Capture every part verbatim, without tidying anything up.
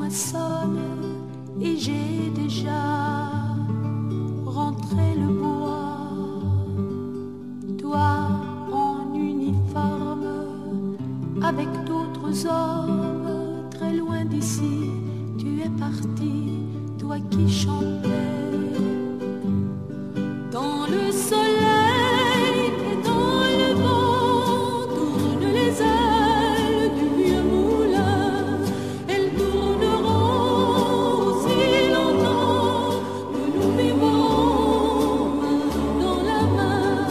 moissonne et j'ai déjà rentré le bois. Toi en uniforme avec d'autres hommes, très loin d'ici, tu es parti, toi qui chantais dans le soleil et dans le vent. Tourne les ailes du vieux moulin, elles tourneront aussi longtemps que nous vivons main dans la main.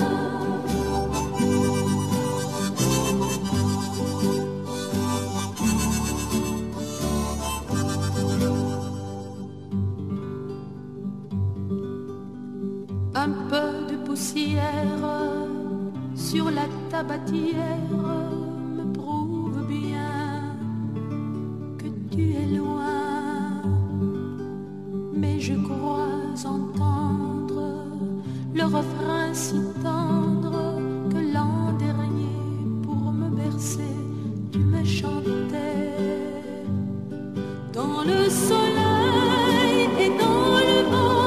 Un peu de poussière sur la tabatière me prouve bien que tu es loin, mais je crois entendre le refrain si tendre que l'an dernier pour me bercer tu me chantais dans le soleil et dans le vent.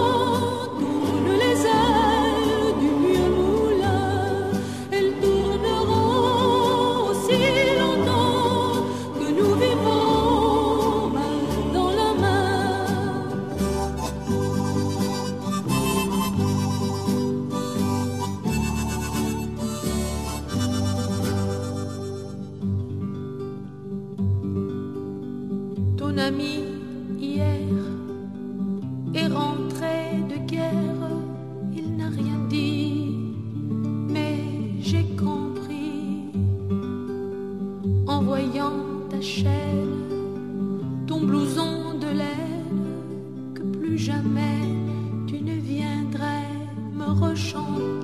Ton ami hier est rentré de guerre, il n'a rien dit, mais j'ai compris en voyant ta chaîne, ton blouson de laine, que plus jamais tu ne viendrais me rechanter.